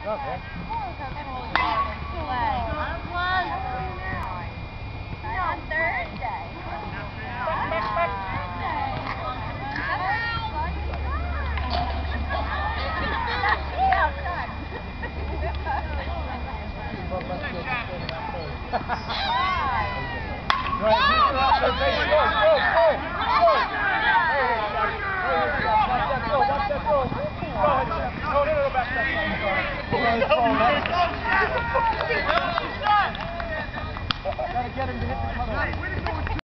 On Thursday. Gotta get him to hit the cutoff.